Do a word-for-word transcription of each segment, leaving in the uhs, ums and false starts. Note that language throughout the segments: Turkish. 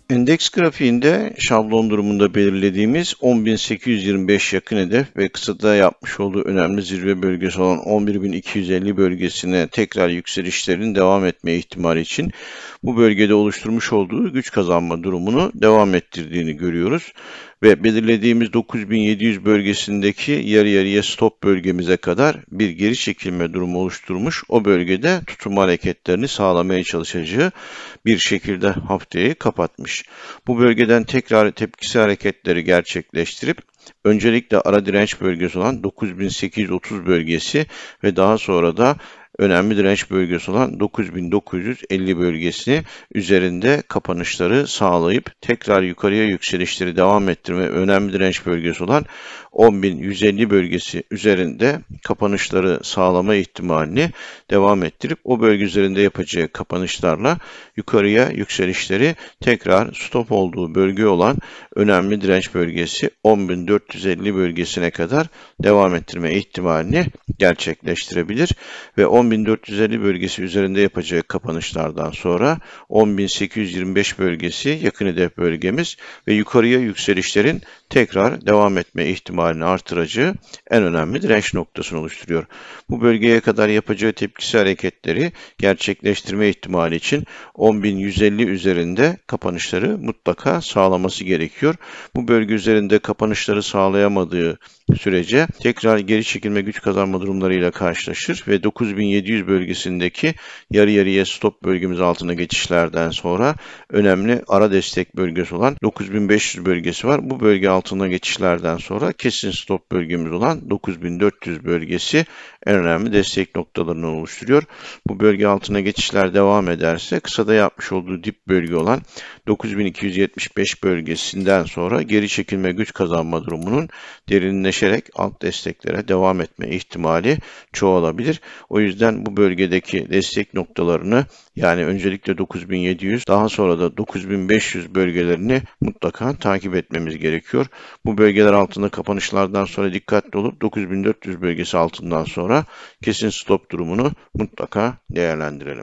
Endeks grafiğinde şablon durumunda belirlediğimiz on bin sekiz yüz yirmi beş yakın hedef ve kısada yapmış olduğu önemli zirve bölgesi olan on bir bin iki yüz elli bölgesine tekrar yükselişlerin devam etme ihtimali için bu bölgede oluşturmuş olduğu güç kazanma durumunu devam ettirdiğini görüyoruz. Ve belirlediğimiz dokuz bin yedi yüz bölgesindeki yarı yarıya stop bölgemize kadar bir geri çekilme durumu oluşturmuş. O bölgede tutunma hareketlerini sağlamaya çalışacağı bir şekilde haftayı kapatmış. Bu bölgeden tekrar tepkisi hareketleri gerçekleştirip öncelikle ara direnç bölgesi olan dokuz bin sekiz yüz otuz bölgesi ve daha sonra da önemli direnç bölgesi olan dokuz bin dokuz yüz elli bölgesi üzerinde kapanışları sağlayıp tekrar yukarıya yükselişleri devam ettirme önemli direnç bölgesi olan on bin yüz elli bölgesi üzerinde kapanışları sağlama ihtimalini devam ettirip o bölge üzerinde yapacağı kapanışlarla yukarıya yükselişleri tekrar stop olduğu bölge olan önemli direnç bölgesi on bin dört yüz elli bölgesine kadar devam ettirme ihtimalini gerçekleştirebilir ve on bin dört yüz elli bölgesi üzerinde yapacağı kapanışlardan sonra on bin sekiz yüz yirmi beş bölgesi yakın hedef bölgemiz ve yukarıya yükselişlerin tekrar devam etme ihtimalini artıracağı en önemli direnç noktasını oluşturuyor. Bu bölgeye kadar yapacağı tepkisi hareketleri gerçekleştirme ihtimali için on bin yüz elli üzerinde kapanışları mutlaka sağlaması gerekiyor. Bu bölge üzerinde kapanışları sağlayamadığı sürece tekrar geri çekilme güç kazanma durumlarıyla karşılaşır ve dokuz bin yedi yüz bölgesindeki yarı yarıya stop bölgemiz altına geçişlerden sonra önemli ara destek bölgesi olan dokuz bin beş yüz bölgesi var. Bu bölge altına geçişlerden sonra kesin stop bölgemiz olan dokuz bin dört yüz bölgesi en önemli destek noktalarını oluşturuyor. Bu bölge altına geçişler devam ederse kısada yapmış olduğu dip bölge olan dokuz bin iki yüz yetmiş beş bölgesinden sonra geri çekilme güç kazanma durumunun derinleşerek alt desteklere devam etme ihtimali çoğalabilir. O yüzden bu bölgedeki destek noktalarını yani öncelikle dokuz bin yedi yüz daha sonra da dokuz bin beş yüz bölgelerini mutlaka takip etmemiz gerekiyor. Bu bölgeler altında kapanışlardan sonra dikkatli olup dokuz bin dört yüz bölgesi altından sonra kesin stop durumunu mutlaka değerlendirelim.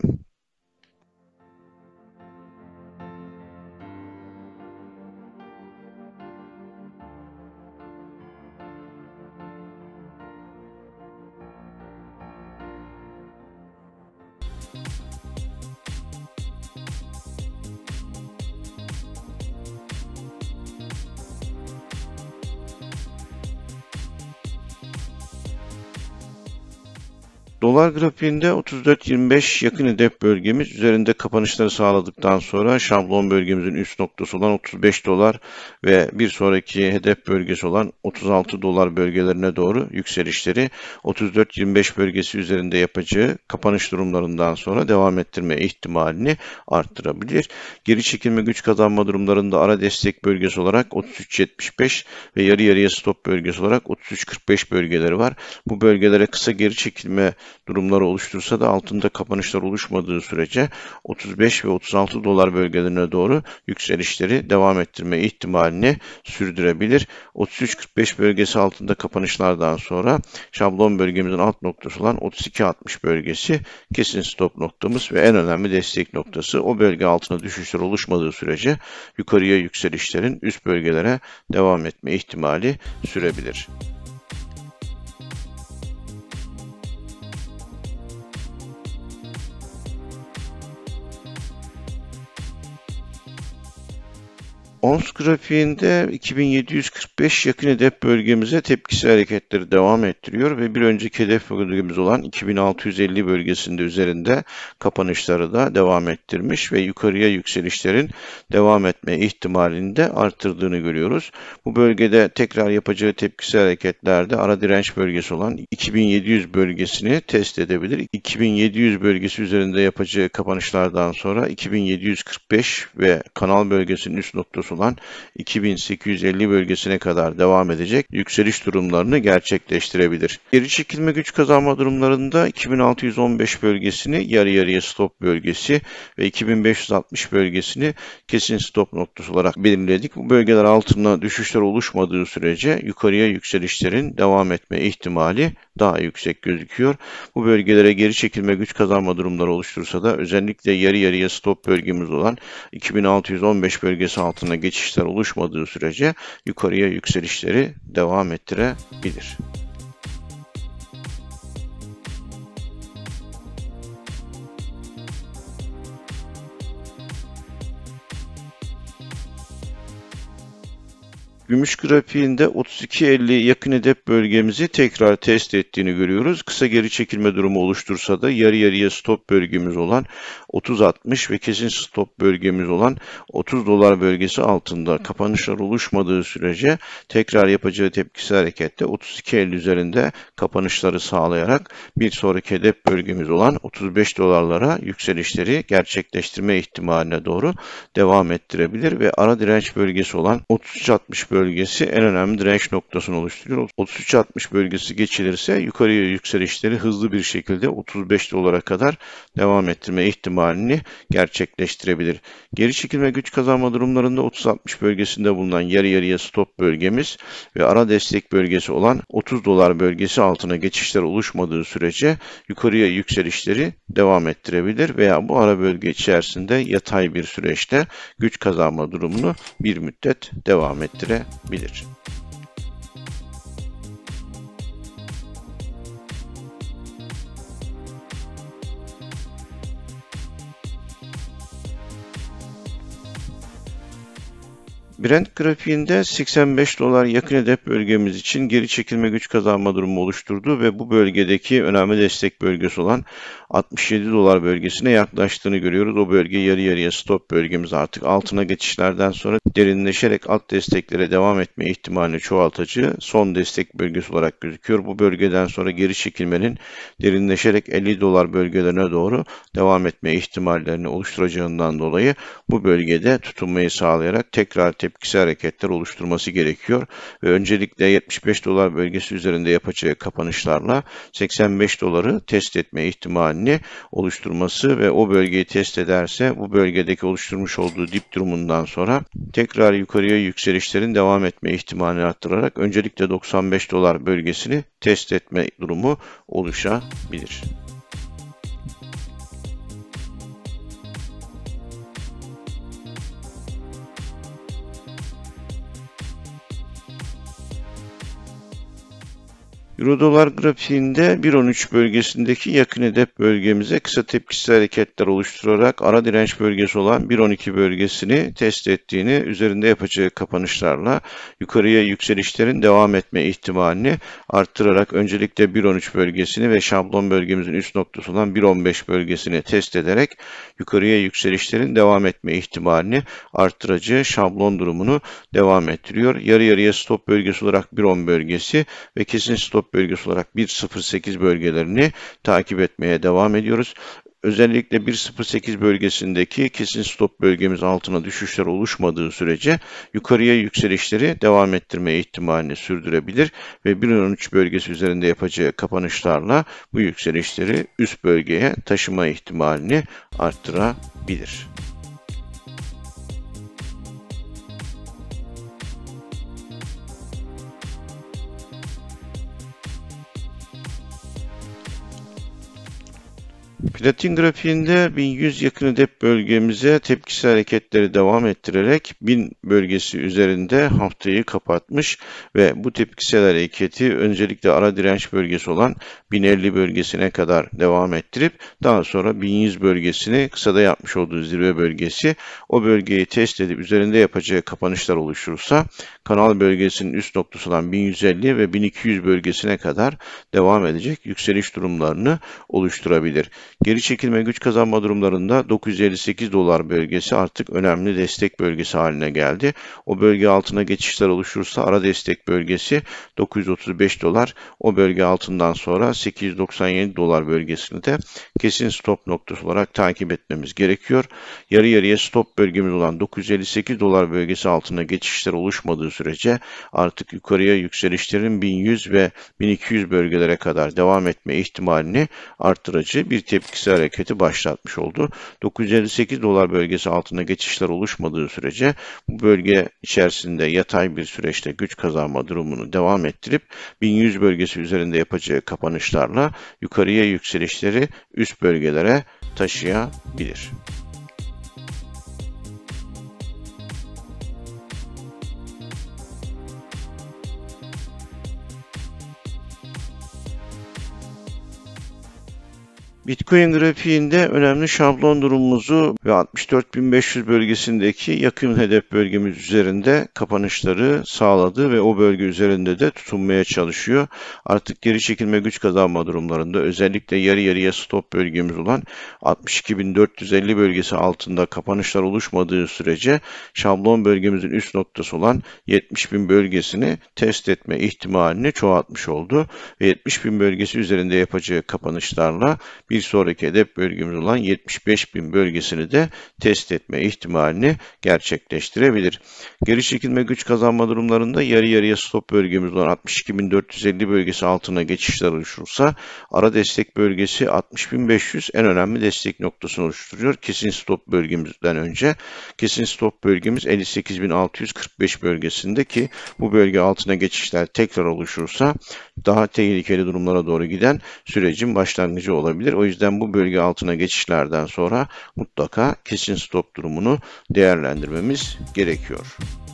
Dolar grafiğinde otuz dört yirmi beş yakın hedef bölgemiz üzerinde kapanışları sağladıktan sonra şablon bölgemizin üst noktası olan otuz beş dolar ve bir sonraki hedef bölgesi olan otuz altı dolar bölgelerine doğru yükselişleri otuz dört yirmi beş bölgesi üzerinde yapacağı kapanış durumlarından sonra devam ettirme ihtimalini arttırabilir. Geri çekilme güç kazanma durumlarında ara destek bölgesi olarak otuz üç yetmiş beş ve yarı yarıya stop bölgesi olarak otuz üç kırk beş bölgeleri var. Bu bölgelere kısa geri çekilme durumları oluştursa da altında kapanışlar oluşmadığı sürece otuz beş ve otuz altı dolar bölgelerine doğru yükselişleri devam ettirme ihtimalini sürdürebilir. otuz üç kırk beş bölgesi altında kapanışlardan sonra şablon bölgemizin alt noktası olan otuz iki altmış bölgesi kesin stop noktamız ve en önemli destek noktası. O bölge altına düşüşler oluşmadığı sürece yukarıya yükselişlerin üst bölgelere devam etme ihtimali sürebilir. Ons grafiğinde iki bin yedi yüz kırk beş yakın hedef bölgemize tepkisi hareketleri devam ettiriyor ve bir önceki hedef bölgemiz olan iki bin altı yüz elli bölgesinde üzerinde kapanışları da devam ettirmiş ve yukarıya yükselişlerin devam etme ihtimalini de arttırdığını görüyoruz. Bu bölgede tekrar yapacağı tepkisi hareketlerde ara direnç bölgesi olan iki bin yedi yüz bölgesini test edebilir. iki bin yedi yüz bölgesi üzerinde yapacağı kapanışlardan sonra iki bin yedi yüz kırk beş ve kanal bölgesinin üst noktası noktası olan iki bin sekiz yüz elli bölgesine kadar devam edecek yükseliş durumlarını gerçekleştirebilir. Geri çekilme güç kazanma durumlarında iki bin altı yüz on beş bölgesini yarı yarıya stop bölgesi ve iki bin beş yüz altmış bölgesini kesin stop noktası olarak belirledik. Bu bölgeler altında düşüşler oluşmadığı sürece yukarıya yükselişlerin devam etme ihtimali daha yüksek gözüküyor. Bu bölgelere geri çekilme güç kazanma durumları oluştursa da özellikle yarı yarıya stop bölgemiz olan iki bin altı yüz on beş bölgesi altına geçişler oluşmadığı sürece yukarıya yükselişleri devam ettirebilir. Gümüş grafiğinde otuz iki elli yakın hedef bölgemizi tekrar test ettiğini görüyoruz. Kısa geri çekilme durumu oluştursa da yarı yarıya stop bölgemiz olan otuz altmış ve kesin stop bölgemiz olan otuz dolar bölgesi altında kapanışlar oluşmadığı sürece tekrar yapacağı tepkisel harekette otuz iki elli üzerinde kapanışları sağlayarak bir sonraki hedef bölgemiz olan otuz beş dolarlara yükselişleri gerçekleştirme ihtimaline doğru devam ettirebilir ve ara direnç bölgesi olan otuz üç altmış bölgesi en önemli direnç noktasını oluşturuyor. otuz üç altmış bölgesi geçilirse yukarıya yükselişleri hızlı bir şekilde otuz beş dolara kadar devam ettirme ihtimalini gerçekleştirebilir. Geri çekilme güç kazanma durumlarında otuz altmış bölgesinde bulunan yarı yarıya stop bölgemiz ve ara destek bölgesi olan otuz dolar bölgesi altına geçişler oluşmadığı sürece yukarıya yükselişleri devam ettirebilir veya bu ara bölge içerisinde yatay bir süreçte güç kazanma durumunu bir müddet devam ettirebilir. Brent grafiğinde seksen beş dolar yakın hedef bölgemiz için geri çekilme güç kazanma durumu oluşturdu ve bu bölgedeki önemli destek bölgesi olan altmış yedi dolar bölgesine yaklaştığını görüyoruz. O bölge yarı yarıya stop bölgemiz, artık altına geçişlerden sonra derinleşerek alt desteklere devam etme ihtimalini çoğaltıcı son destek bölgesi olarak gözüküyor. Bu bölgeden sonra geri çekilmenin derinleşerek elli dolar bölgelerine doğru devam etme ihtimallerini oluşturacağından dolayı bu bölgede tutunmayı sağlayarak tekrar tepkisel hareketler oluşturması gerekiyor ve öncelikle yetmiş beş dolar bölgesi üzerinde yapacağı kapanışlarla seksen beş doları test etme ihtimalini oluşturması ve o bölgeyi test ederse bu bölgedeki oluşturmuş olduğu dip durumundan sonra tekrar yukarıya yükselişlerin devam etme ihtimalini arttırarak öncelikle doksan beş dolar bölgesini test etme durumu oluşabilir. Euro-dolar grafiğinde bir on üç bölgesindeki yakın hedef bölgemize kısa tepkisel hareketler oluşturarak ara direnç bölgesi olan bir on iki bölgesini test ettiğini, üzerinde yapacağı kapanışlarla yukarıya yükselişlerin devam etme ihtimalini arttırarak öncelikle bir on üç bölgesini ve şablon bölgemizin üst noktası olan bir on beş bölgesini test ederek yukarıya yükselişlerin devam etme ihtimalini arttıracağı şablon durumunu devam ettiriyor. Yarı yarıya stop bölgesi olarak bir on bölgesi ve kesin stop bölgesi olarak bir nokta sıfır sekiz bölgelerini takip etmeye devam ediyoruz. Özellikle bir nokta sıfır sekiz bölgesindeki kesin stop bölgemiz altına düşüşler oluşmadığı sürece yukarıya yükselişleri devam ettirme ihtimalini sürdürebilir ve bir on üç bölgesi üzerinde yapacağı kapanışlarla bu yükselişleri üst bölgeye taşıma ihtimalini arttırabilir. Platin grafiğinde bin yüz yakın hedef bölgemize tepkisel hareketleri devam ettirerek bin bölgesi üzerinde haftayı kapatmış ve bu tepkisel hareketi öncelikle ara direnç bölgesi olan bin elli bölgesine kadar devam ettirip daha sonra bin yüz bölgesini, kısada yapmış olduğu zirve bölgesi, o bölgeyi test edip üzerinde yapacağı kapanışlar oluşursa kanal bölgesinin üst noktası olan bin yüz elli ve bin iki yüz bölgesine kadar devam edecek yükseliş durumlarını oluşturabilir. Geri çekilme güç kazanma durumlarında dokuz yüz elli sekiz dolar bölgesi artık önemli destek bölgesi haline geldi. O bölge altına geçişler oluşursa ara destek bölgesi dokuz yüz otuz beş dolar. O bölge altından sonra sekiz yüz doksan yedi dolar bölgesini de kesin stop noktası olarak takip etmemiz gerekiyor. Yarı yarıya stop bölgemiz olan dokuz yüz elli sekiz dolar bölgesi altına geçişler oluşmadığı sürece artık yukarıya yükselişlerin bin yüz ve bin iki yüz bölgelere kadar devam etme ihtimalini arttırıcı bir tepkisi hareketi başlatmış oldu. dokuz yüz elli sekiz dolar bölgesi altına geçişler oluşmadığı sürece bu bölge içerisinde yatay bir süreçte güç kazanma durumunu devam ettirip bin yüz bölgesi üzerinde yapacağı kapanışlarla yukarıya yükselişleri üst bölgelere taşıyabilir. Bitcoin grafiğinde önemli şablon durumumuzu ve altmış dört bin beş yüz bölgesindeki yakın hedef bölgemiz üzerinde kapanışları sağladı ve o bölge üzerinde de tutunmaya çalışıyor. Artık geri çekilme güç kazanma durumlarında özellikle yarı yarıya stop bölgemiz olan altmış iki bin dört yüz elli bölgesi altında kapanışlar oluşmadığı sürece şablon bölgemizin üst noktası olan yetmiş bin bölgesini test etme ihtimalini çoğaltmış oldu ve yetmiş bin bölgesi üzerinde yapacağı kapanışlarla bir Bir sonraki hedef bölgemiz olan yetmiş beş bin bölgesini de test etme ihtimalini gerçekleştirebilir. Geri çekilme güç kazanma durumlarında yarı yarıya stop bölgemiz olan altmış iki bin dört yüz elli bölgesi altına geçişler oluşursa ara destek bölgesi altmış bin beş yüz en önemli destek noktasını oluşturuyor. Kesin stop bölgemizden önce kesin stop bölgemiz elli sekiz bin altı yüz kırk beş bölgesinde ki bu bölge altına geçişler tekrar oluşursa daha tehlikeli durumlara doğru giden sürecin başlangıcı olabilir. O yüzden bu bölge altına geçişlerden sonra mutlaka kesin stop durumunu değerlendirmemiz gerekiyor.